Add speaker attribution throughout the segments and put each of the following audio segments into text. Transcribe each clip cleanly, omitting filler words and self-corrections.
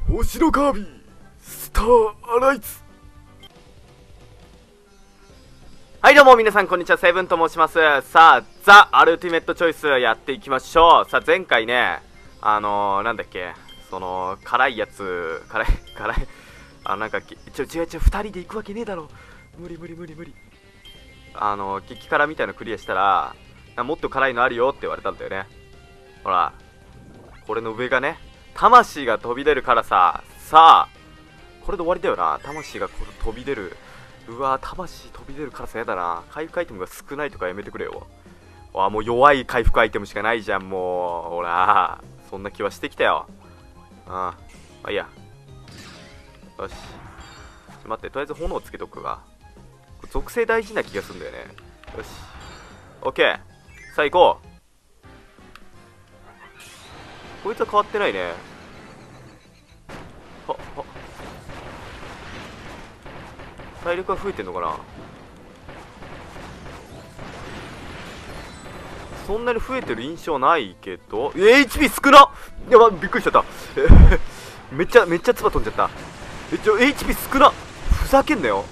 Speaker 1: 星のカービィスターアライズ。はい、どうも皆さんこんにちは、セブンと申します。さあ、ザ・アルティメットチョイスやっていきましょう。さあ、前回ね、なんだっけ、辛いやつ、辛い、なんか、違う、二人で行くわけねえだろ。無理。激辛みたいのクリアしたら、もっと辛いのあるよって言われたんだよね。ほら、これの上がね、魂が飛び出る辛さ。さあ、これで終わりだよな。魂が飛び出る。うわー、魂飛び出る辛さやだな。回復アイテムが少ないとかやめてくれよ。もう弱い回復アイテムしかないじゃん、もう。ほら、そんな気はしてきたよ。まあいいや。よし。待って、とりあえず炎つけとくか。属性大事な気がするんだよね。よし。オッケー。さあ行こう。こいつは変わってないね。体力は増えてんのかな。そんなに増えてる印象ないけど、HP 少なっ。やば、びっくりしちゃっためっちゃ唾飛んじゃった。HP 少なっ。ふざけんなよ。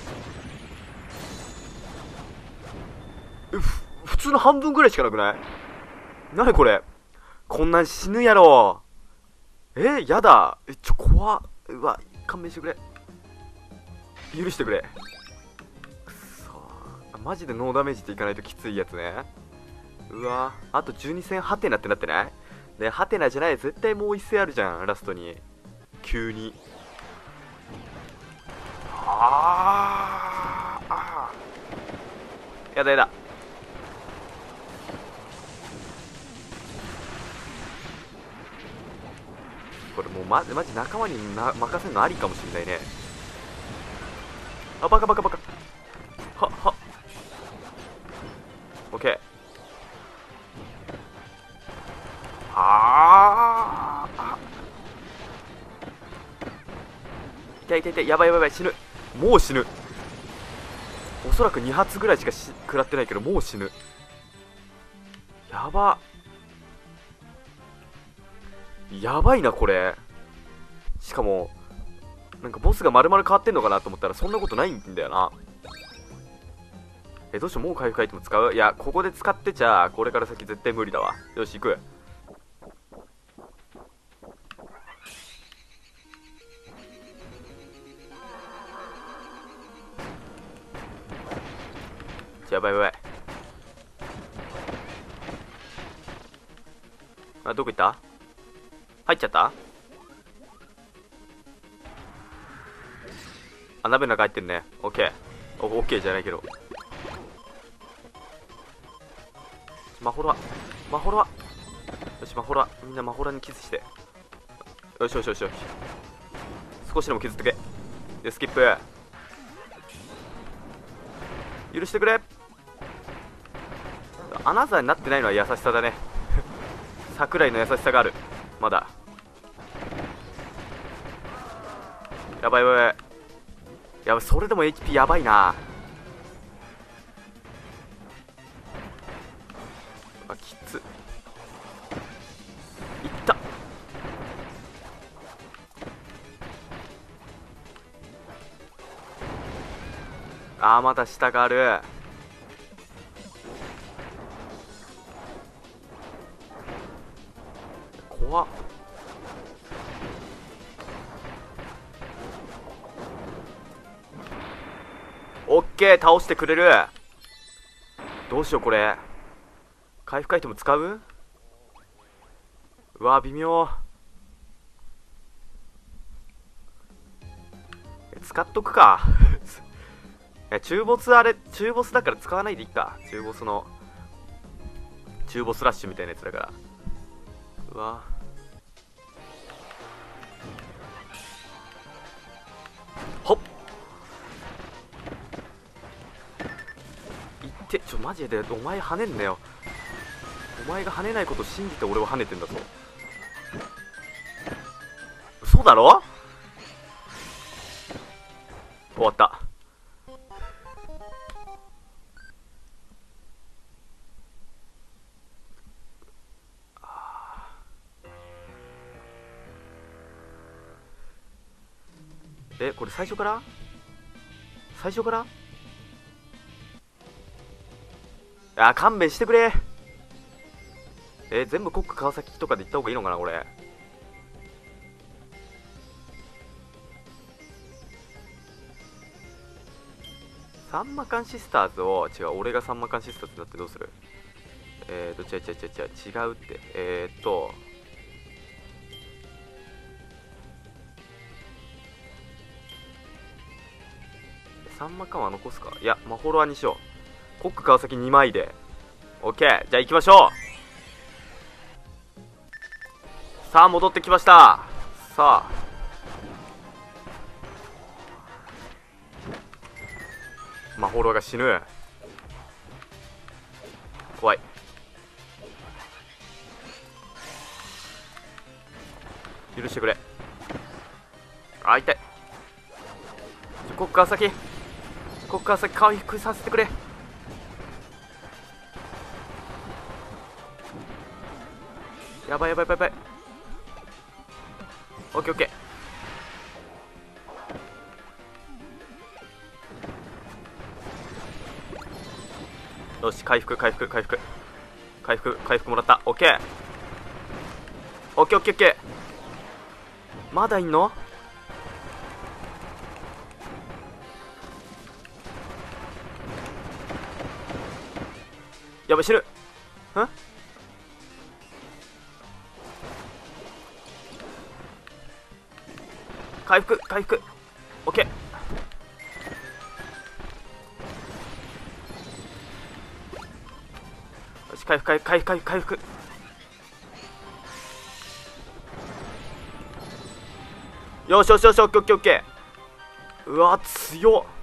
Speaker 1: 普通の半分ぐらいしかなくない？なにこれ、こんなん死ぬやろ。やだ。怖っ。うわ、勘弁してくれ。許してくれ。くそ、マジでノーダメージっていかないときついやつね。うわ、あと12戦ハテナってなってない？ね、ハテナじゃない、絶対もう一戦あるじゃん、ラストに。急に。やだ。これもうマジ仲間に任せるのありかもしんないね。バカ。オッケー。痛い、やばい、死ぬ。もう死ぬ。おそらく2発ぐらいしか食らってないけど、もう死ぬ。やばいな、これ。しかも、なんかボスが丸々変わってんのかなと思ったら、そんなことないんだよな。どうしよう、もう回復アイテム使う？いや、ここで使ってちゃ、これから先絶対無理だわ。よし、行く。やばい。どこ行った？入っちゃった？鍋の中入ってんね。オッケー。オッケーじゃないけど。マホラ。よし、マホラ。みんなマホラにキスして。よし。少しでも削ってけ。で、スキップ。許してくれ。アナザーになってないのは優しさだね。桜井の優しさがある。まだ。やばい。それでも HP やばいな。きつ。いった。まだ下がある。怖っ。オッケー、倒してくれる。どうしよう、これ回復アイテム使う？うわ、微妙。使っとくか中ボスだから使わないでいいか。中ボスラッシュみたいなやつだから。うわ、ほっ。いって、マジでお前跳ねんなよ。お前が跳ねないことを信じて俺は跳ねてんだぞ。嘘だろ。終わった。 これ最初から最初から勘弁してくれ。全部コック川崎とかで行った方がいいのかなこれ。サンマカンシスターズを、違う、俺がサンマカンシスターズだってどうする？違うって。サンマカンは残すか？いや、マホロアにしよう。コック川崎2枚で。オッケー、じゃあ行きましょう。さあ、戻ってきました。さあ。マホロアが死ぬ。怖い。許してくれ。痛い。コック川崎回復させてくれ。やばい。オッケーオッケー。よし、回復もらった。オッケーオッケー。まだいんの？やばい、死ぬ。回復オッケー。よし、回復。よし、オッケー。うわ、強っ。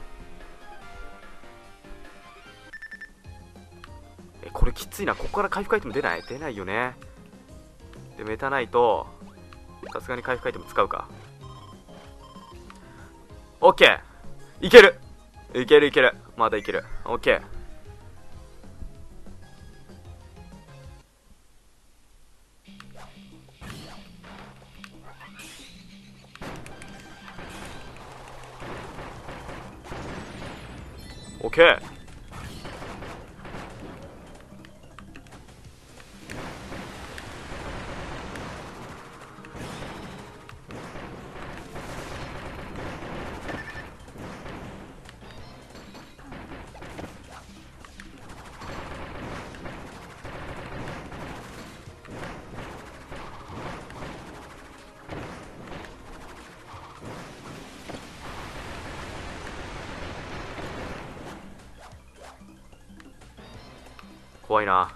Speaker 1: これきついな。ここから回復アイテム出ないよね。で、メタないとさすがに回復アイテム使うか。オッケー。いける。まだいける。オッケー。オッケー。怖いな。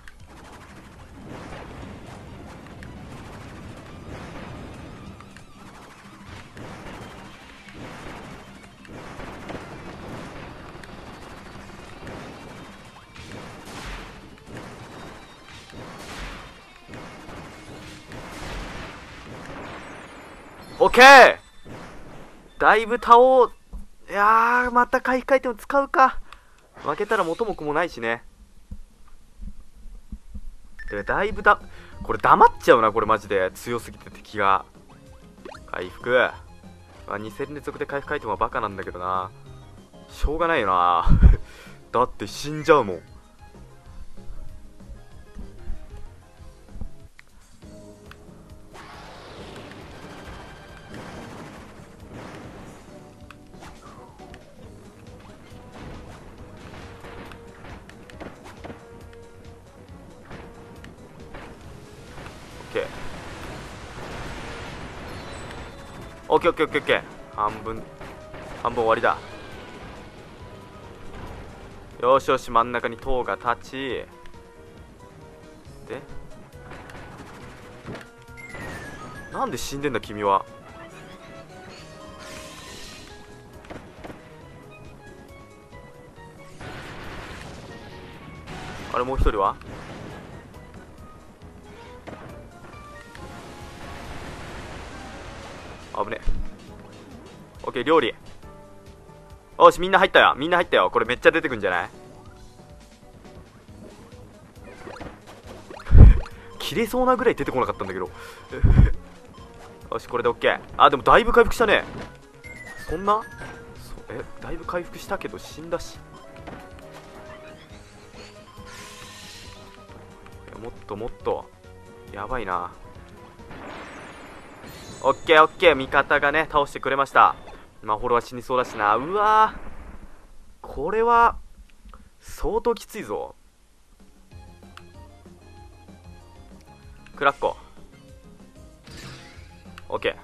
Speaker 1: オッケー。だいぶいやー、また回復アイテム使うか。負けたら元も子もないしね。だいぶこれ黙っちゃうな。これマジで強すぎて敵が。回復。2戦連続で回復アイテムはバカなんだけどな。しょうがないよな。だって死んじゃうもん。オッケー。半分終わりだ。よし、真ん中に塔が立ち、でなんで死んでんだ君は。あれ、もう一人は危ね。オッケー、料理。よし、みんな入ったよ。これめっちゃ出てくんじゃない？切れそうなぐらい出てこなかったんだけど。よし、これでオッケー。でもだいぶ回復したね。 そんなだいぶ回復したけど死んだし。もっともっとやばいな。オッケーオッケー、味方がね倒してくれました。フォロワー死にそうだしな。うわー、これは相当きついぞ。クラッコオッケー。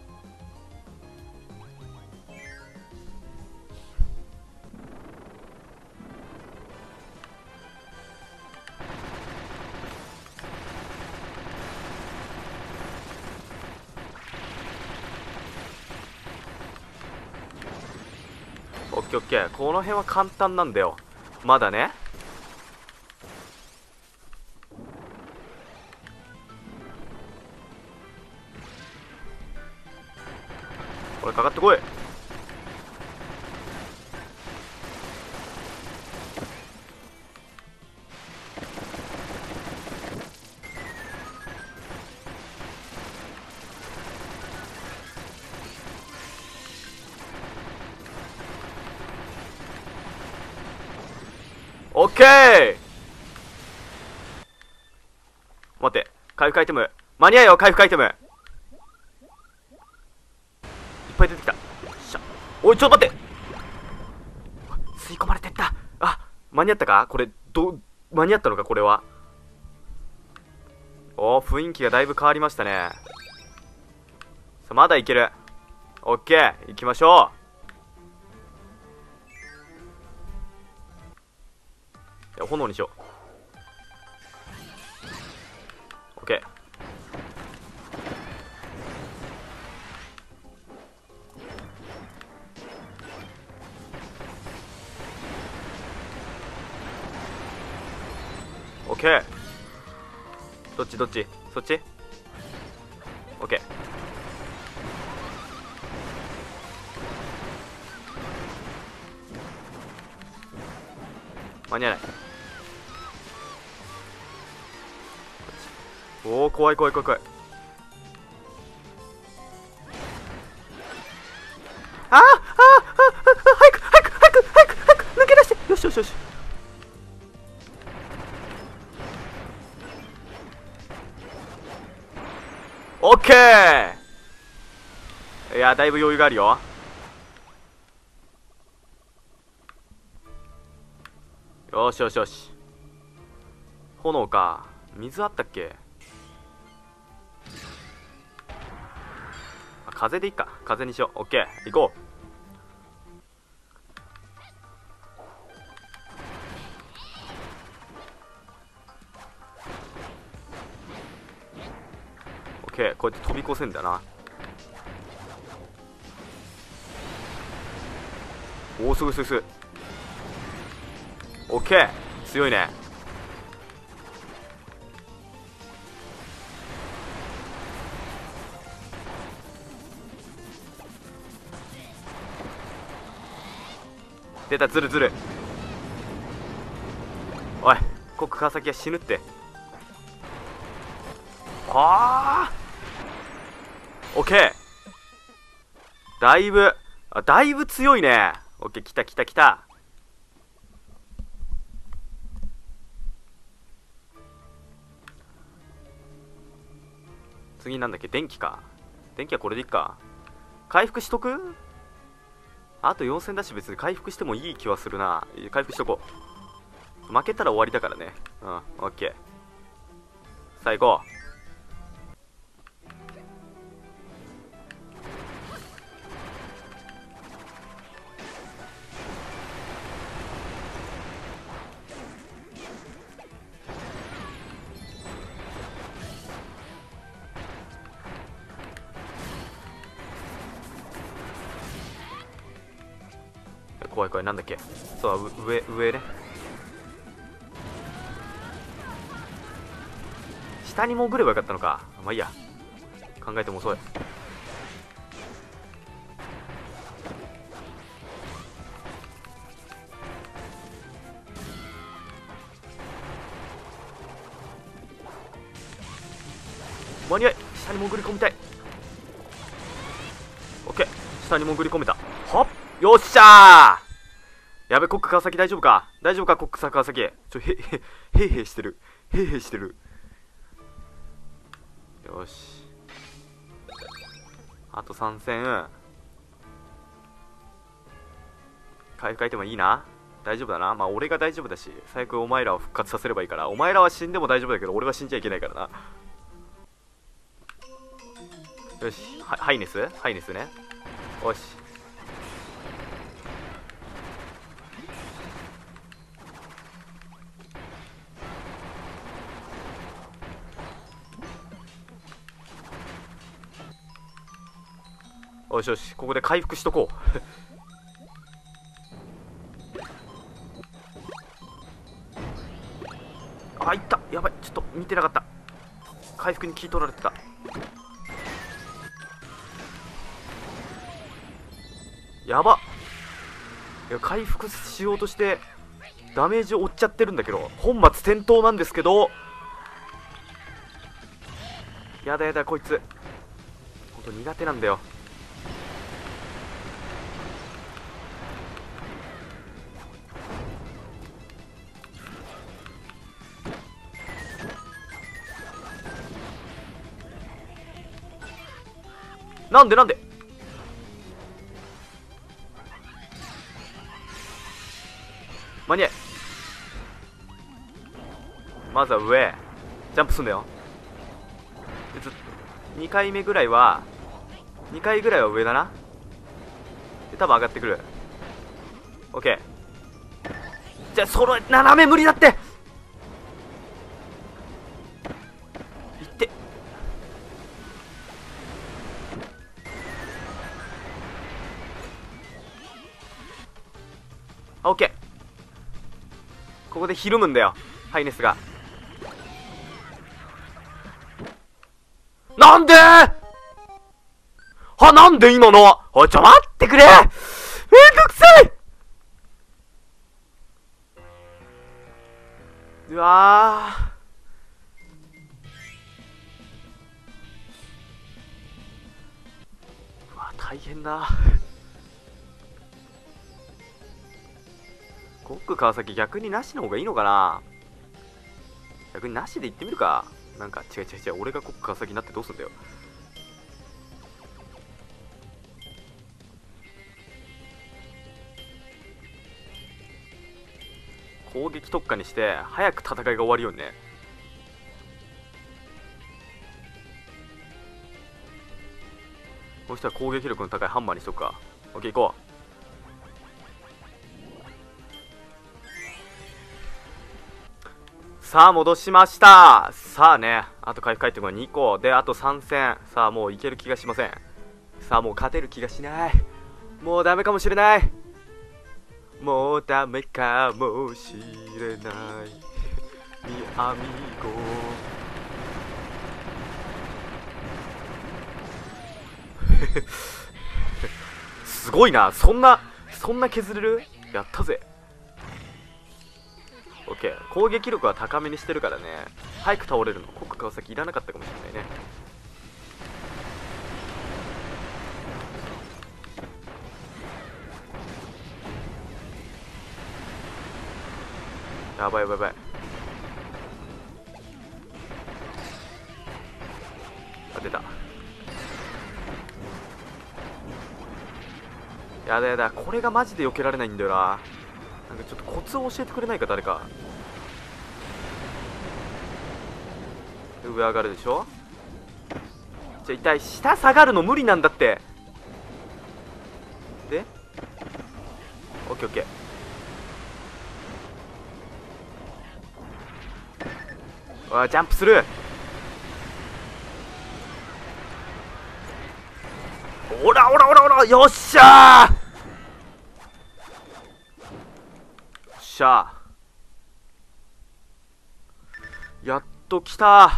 Speaker 1: オッケーオッケー、この辺は簡単なんだよまだね。これかかってこい。オッケー。待って、回復アイテム間に合うよ。回復アイテムいっぱい出てきた。よっしゃ。おいちょっと待って、吸い込まれてった。間に合ったかこれ。間に合ったのかこれは。雰囲気がだいぶ変わりましたね。さあまだいける。オッケー、行きましょう。炎にしよう。オッケー。オッケー。どっちそっち。オッケー。間に合わない。怖い。早く抜け出して。よし。オッケー。いやだいぶ余裕があるよ。よし。炎か。水あったっけ。風でいいか。風にしよう。オッケー、行こう。オッケー、こうやって飛び越せんだな。すごい。オッケー、強いね。出た、ずる。おい、こ川崎は死ぬって。オッケー。だいぶ強いね。オッケー、来た。次なんだっけ。電気か。電気はこれでいっか。回復しとく。あと4000だし別に回復してもいい気はするな。回復しとこう。負けたら終わりだからね。オッケー。さあ行こう。怖い。なんだっけ。そう、上ね。下に潜ればよかったのか。まあいいや。考えても遅い。間に合い。下に潜り込みたい。オッケー、下に潜り込めた。 ほっ、よっしゃー。やべ、コック川崎大丈夫か、大丈夫か、コック川崎。へいしてる。へいしてる。よし。あと3戦。回復アイテムいいな。大丈夫だな。まあ俺が大丈夫だし、最悪お前らを復活させればいいから。お前らは死んでも大丈夫だけど、俺は死んじゃいけないからな。よし、ハイネスね。よし。よしよし、ここで回復しとこう。あ、いった。やばい、ちょっと見てなかった。回復に気取られてた。やば。いや、回復しようとしてダメージを負っちゃってるんだけど、本末転倒なんですけど。やだやだ、こいつほんと苦手なんだよ。なんで間に合い。まずは上ジャンプすんだよ。2回目ぐらいは2回ぐらいは上だな。で多分上がってくる。 OK。 じゃあその斜め無理だって。いってあ、 OK。 ここでひるむんだよ、ハイネスが。なんでなんで今のは。おい、ちょ待ってくれ、めんどくさい。うわ大変だ。コック川崎逆になしの方がいいのかな。逆になしで行ってみるか。なんか違う、俺がコック川崎になってどうすんだよ。攻撃特化にして早く戦いが終わるようにね。こうしたら攻撃力の高いハンマーにしとくか。 OK、 行こう。さあ戻しました。さあね、あと回復アイテムが2個で、あと3戦。さあもういける気がしません。さあもう勝てる気がしない。もうダメかもしれない。もうダメかもしれないミアミゴ。すごいな。そんな削れる。やったぜ。 OK。 攻撃力は高めにしてるからね、早く倒れるのコック川崎いらなかったかもしれないね。やばい。あ、出た。やだ、これがマジで避けられないんだよな。なんかちょっとコツを教えてくれないか誰か。上上がるでしょ。じゃあ一体下下がるの無理なんだって。で OKOK。 ジャンプする。おら、よっしゃー。やっと来た。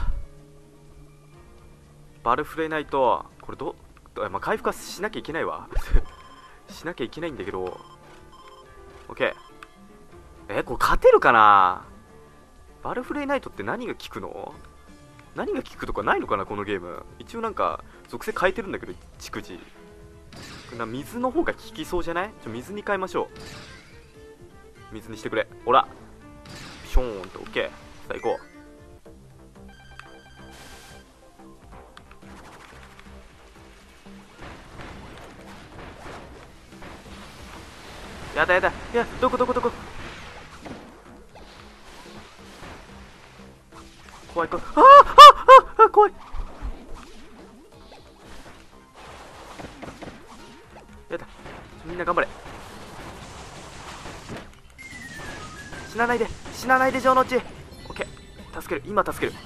Speaker 1: バルフレイナイト。これまあ、回復はしなきゃいけないわ。しなきゃいけないんだけど。 OK。 これ勝てるかな。バルフレイナイトって何が効くの。何が効くとかないのかなこのゲーム。一応なんか属性変えてるんだけど、逐次水の方が効きそうじゃない？水に変えましょう。水にしてくれ。ほらピショーンと。オッケー。さあ行こう。やだやだ。いや、どこ怖い。怖い。やだ。みんな頑張れ。死なないでジョーノッチ。オッケー。助ける。今助ける。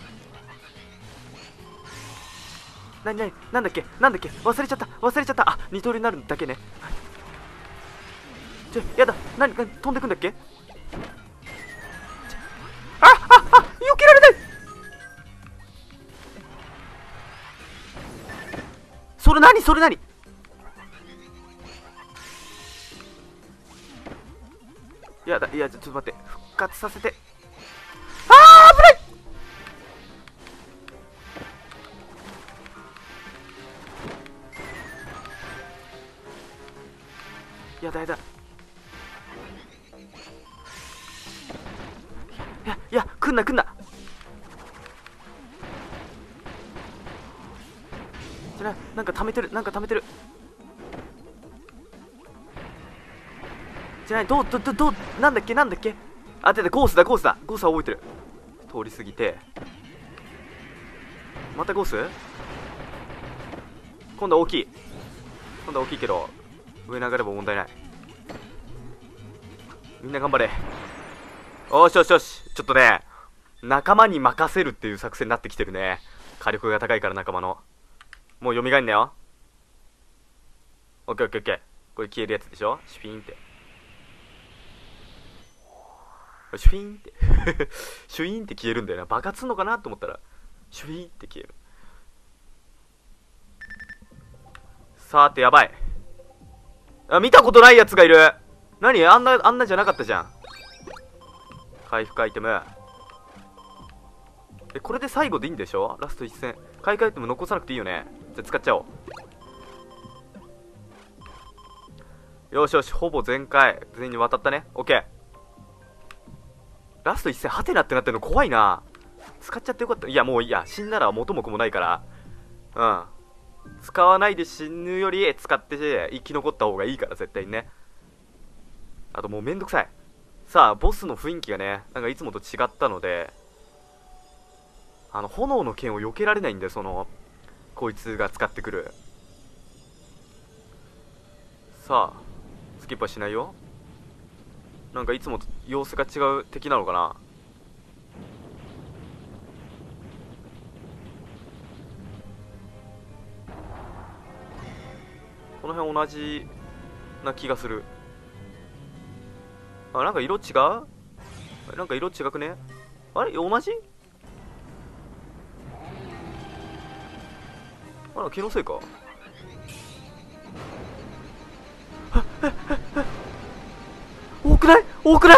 Speaker 1: なんだっけ忘れちゃった。あ、二刀流になるだけね。やだ。何飛んでくんだっけ。避けられない。それ何やだ。いや、ちょっと待って。復活させて。危ない。やだ。いや、来んな。なんか溜めてる。じゃない、なんだっけ。あ、出た、ゴースだ。ゴースは覚えてる。通り過ぎて。またゴース？今度は大きいけど、上流れば問題ない。みんな頑張れ。よし。ちょっとね、仲間に任せるっていう作戦になってきてるね。火力が高いから仲間の。もう蘇んなよ。オッケー。これ消えるやつでしょ。シュピーンってシュイーンってシュイーンって消えるんだよな。爆発すんのかなと思ったらシュイーンって消える。さて、やばい。見たことないやつがいる。何？あんなじゃなかったじゃん。回復アイテム。これで最後でいいんでしょ？ラスト1戦。回復アイテム残さなくていいよね。じゃあ使っちゃおう。よし、ほぼ全員に渡ったね。オッケー。ラスト1戦ハテナってなってるの怖いな。使っちゃってよかった。いや、もういいや。死んだら元も子もないから。使わないで死ぬより使って生き残った方がいいから、絶対にね。あともうめんどくさい。さあ、ボスの雰囲気がね、なんかいつもと違ったので、炎の剣を避けられないんで、こいつが使ってくる。さあ、スキップはしないよ。なんかいつもと様子が違う敵なのかな。この辺同じな気がする。なんか色違う？なんか色違くね？あれ同じ？気のせいか。多くない？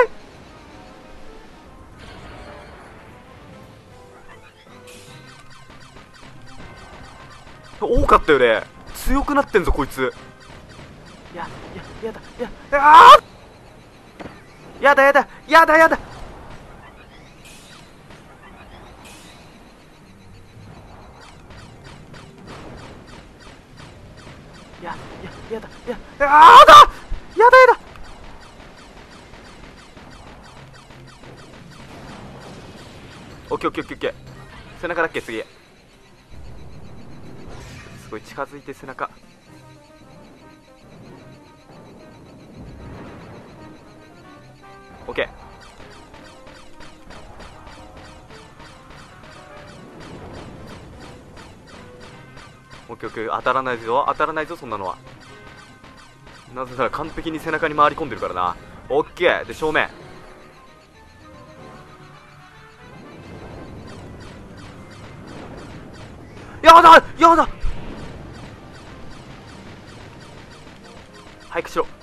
Speaker 1: 多かったよね。強くなってんぞこいつ。やだ。やだ。やだ。オッケー。背中だっけ次。すごい近づいて背中。オッケー。オッケー。当たらないぞそんなのは。なぜなら完璧に背中に回り込んでるからな。オッケー。で正面。やだ。早くしろ。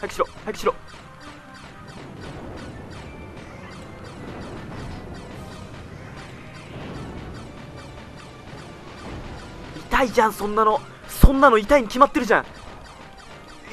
Speaker 1: 痛いじゃん。そんなの痛いに決まってるじゃん。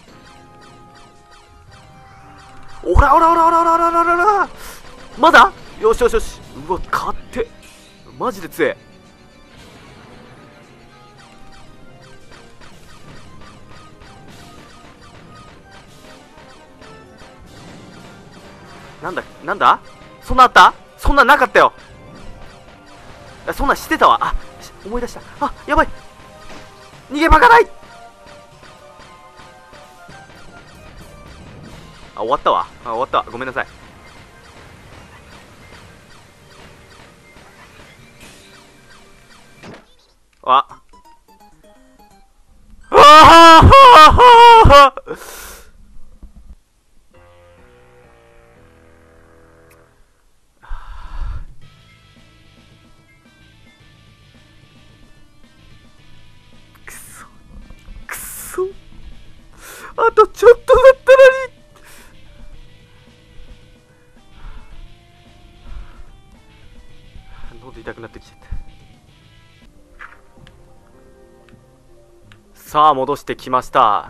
Speaker 1: おらおらおらおらおらおらおらおら、まだ、よしよしよし。うわ、勝って、マジで強え。なんだなんだ、そんなあった、そんなんなかったよ。そんなんしてたわ。あ、思い出した。あ、やばい、逃げ場がない。あ、終わったわ。あ、終わった。ごめんなさい。ああくそくそ、あとちょっとだったのに。喉痛くなってきちゃった。さあ戻してきました。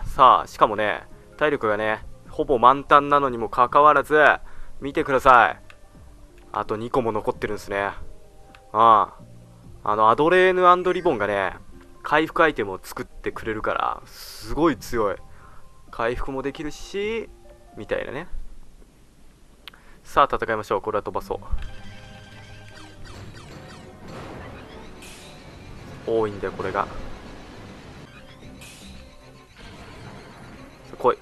Speaker 1: さあしかもね、体力がねほぼ満タンなのにもかかわらず、見てください、あと2個も残ってるんですね。アドレーヌ&リボンがね回復アイテムを作ってくれるからすごい強い。回復もできるしみたいなね。さあ戦いましょう。これは飛ばそう。 多いんだよこれが。来い。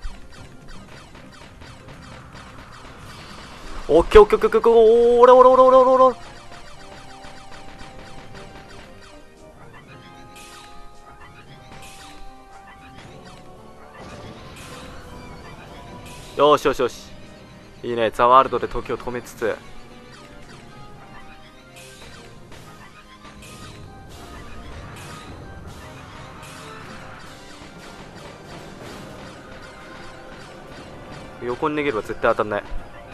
Speaker 1: オッケーオッケーオッケーオッケー。おらおらおらおらおらおら。よしよしよし、いいね。ザワールドで時を止めつつ、横に逃げれば絶対当たんない。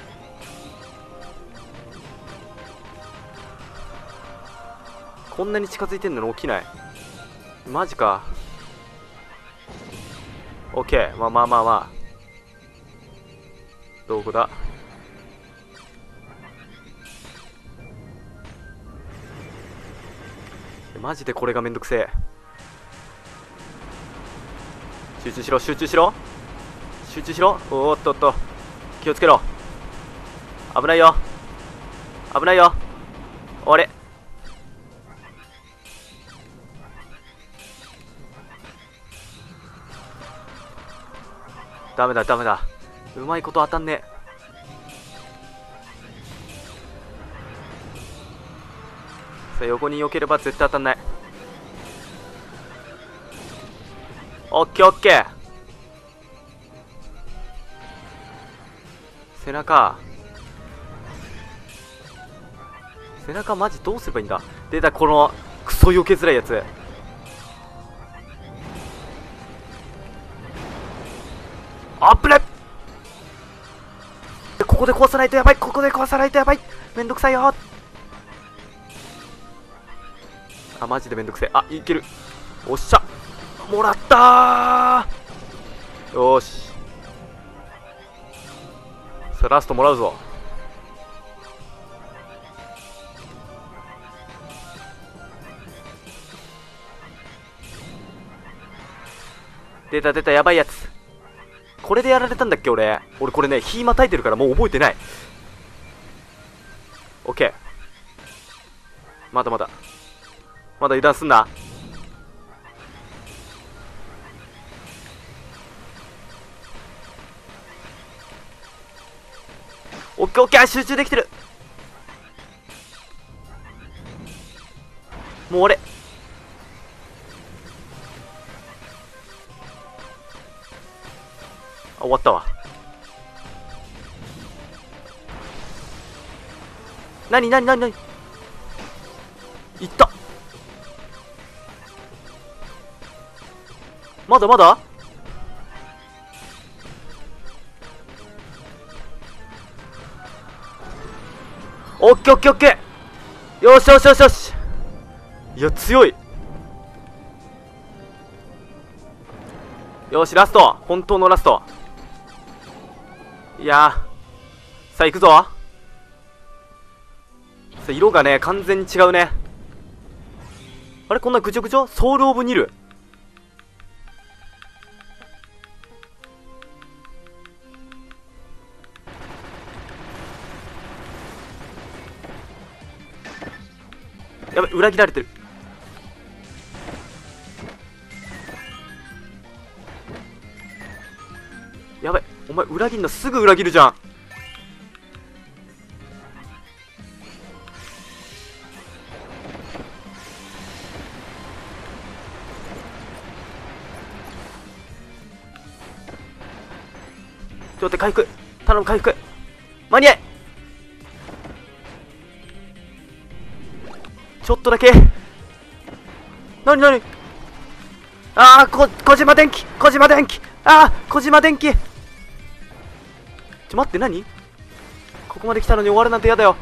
Speaker 1: こんなに近づいてんのに起きない。マジか。オッケー。まあまあまあまあ、どこだ。マジでこれがめんどくせえ。集中しろ集中しろ集中しろ。おーっとっと、気をつけろ。危ないよ危ないよ。あれ、ダメだダメだ、うまいこと当たんねえ。さあ横に避ければ絶対当たんない。オッケーオッケー。背中マジどうすればいいんだ。出た、このクソ避けづらいやつ。あっぶね、ここで壊さないとやばい。ここで壊さないとやばい。めんどくさいよ。あ、マジでめんどくせえ。あ、いける。おっしゃ、もらったー。よーし、さあラストもらうぞ。出た出た、やばいやつ。これでやられたんだっけ。俺これね、火またいてるからもう覚えてない。オッケー、まだ油断すんな。オッケーオッケー、集中できてる。もう俺終わったわ。なにいった。まだオッケーオッケーオッケー。よしよしよしよし。いや強い。よし、ラスト、本当のラスト。いやー、さあ行くぞ。さあ色がね完全に違うね。あれ、こんなぐちょぐちょ。ソウルオブニル。やばい、裏切られてる。やばい、お前裏切んのすぐ裏切るじゃん。ちょっと回復頼む、回復間に合え。ちょっとだけ。なにああ、小島電機ああ、小島電機。待って、何、ここまで来たのに終わるなんてやだよ。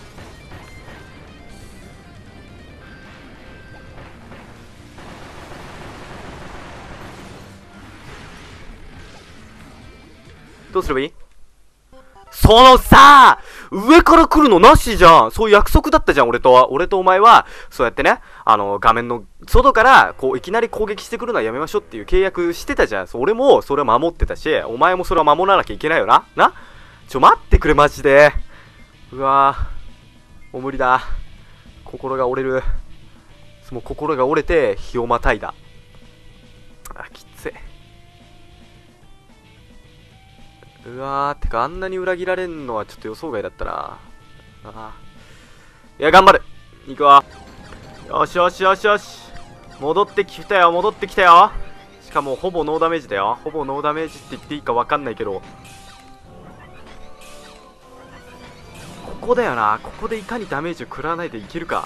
Speaker 1: どうすればいい。そのさ、上から来るのなしじゃん。そういう約束だったじゃん、俺とお前は。そうやってね、画面の外からこういきなり攻撃してくるのはやめましょうっていう契約してたじゃん。俺もそれは守ってたし、お前もそれは守らなきゃいけないよな。待ってくれマジで。うわー、もう無理だ、心が折れる。 もう心が折れて日をまたいだ。あ、きつい。うわー、てかあんなに裏切られんのはちょっと予想外だったな。いや、頑張る。いくわ。よしよしよしよし。戻ってきたよ、戻ってきたよ。しかもほぼノーダメージだよ。ほぼノーダメージって言っていいか分かんないけど、ここだよな。ここでいかにダメージを食らわないでいけるか。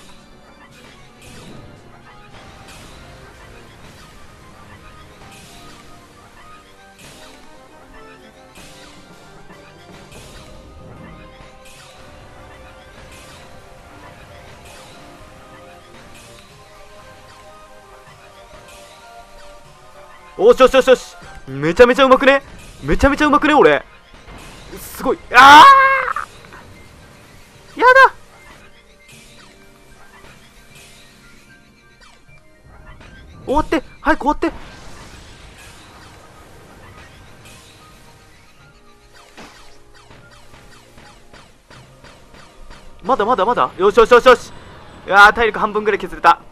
Speaker 1: おしよしよしよし。めちゃめちゃうまくね。めちゃめちゃうまくね俺。すごい。あー、やだ。終わって、早く終わって。まだまだまだ。よしよしよしよし。いやー、体力半分ぐらい削れた。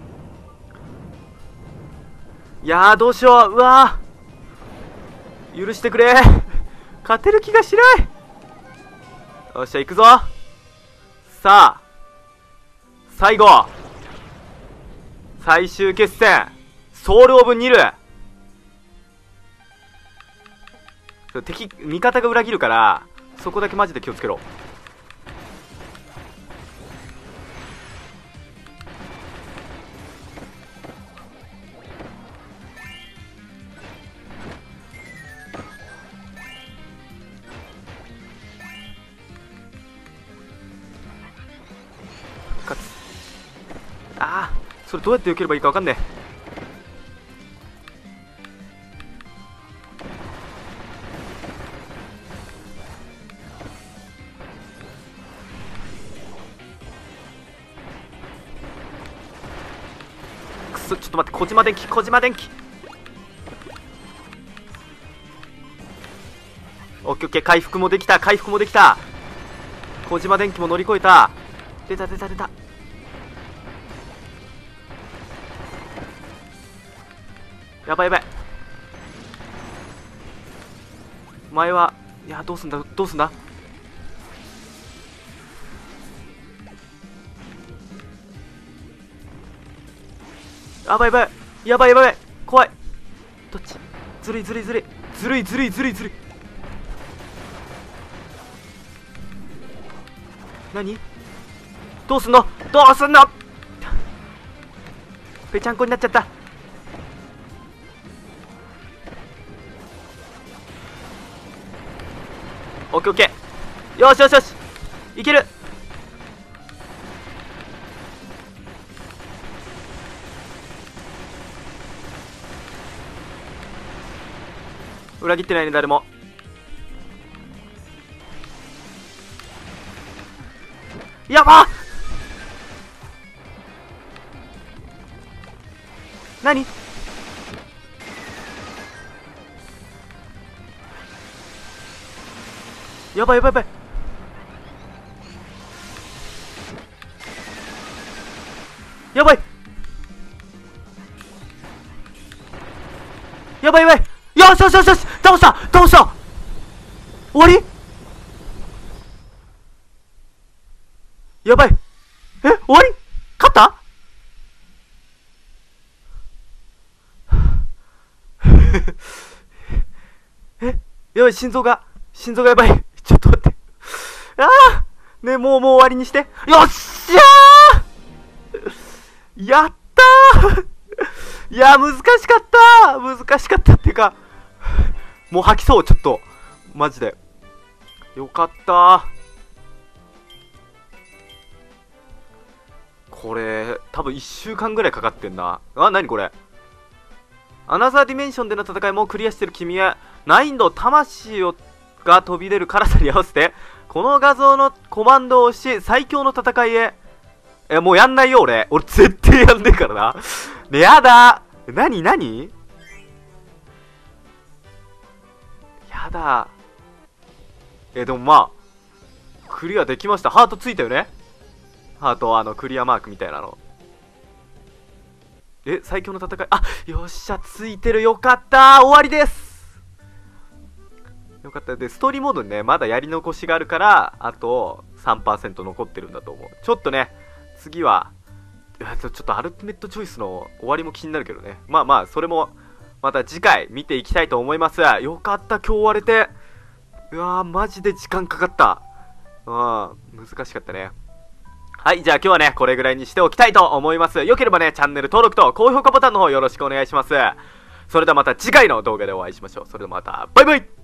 Speaker 1: いやー、どうしよう。うわー、許してくれ。勝てる気がしない。よっしゃ、行くぞ。さあ、最後、最終決戦、ソウルオブニル。敵、味方が裏切るから、そこだけマジで気をつけろ。ああ、それどうやって避ければいいか分かんねえ。くそ、ちょっと待って。小島電機、小島電機。オッケーオッケー。回復もできた、回復もできた。小島電機も乗り越えた。出た出た出た。やばいやばい。前は、いや、どうすんだどうすんだ。やばいやばいやばいやばい。怖い。どっち。ずるいずるいずるいずるいずるいずるいずるい。何、どうすんのどうすんの。ぺちゃんこになっちゃった。オッケーオッケー。よしよしよし、いける。裏切ってないね誰も。やばっ。何、やばいやばいやばい。やばいやばいやばい。よしよしよしよし、倒した倒した。終わり。やばい。え、終わり。勝ったえ、やばい。心臓がやばい。ちょっと待って。ああ、ね、もう終わりにして。よっしゃー、やったー。いや、難しかった難しかったっていうか、もう吐きそう。ちょっとマジでよかったー。これ多分1週間ぐらいかかってんな。あ、なにこれ。アナザーディメンションでの戦いもクリアしてる君へ、難易度魂が飛び出る辛さに合わせてこの画像のコマンドを押し最強の戦いへ。もうやんないよ俺絶対やんねえからな。ね、やだ。なになに、やだ。でもまあクリアできました。ハートついたよね。ハート、クリアマークみたいなの。 最強の戦い。あ、よっしゃ、ついてる。よかった。終わりです。よかった。で、ストーリーモードにね、まだやり残しがあるから、あと 3% 残ってるんだと思う。ちょっとね、次は、ちょっとアルティメットチョイスの終わりも気になるけどね。まあまあ、それも、また次回見ていきたいと思います。よかった、今日終われて。うわー、マジで時間かかった。難しかったね。はい、じゃあ今日はね、これぐらいにしておきたいと思います。よければね、チャンネル登録と高評価ボタンの方よろしくお願いします。それではまた次回の動画でお会いしましょう。それではまた、バイバイ。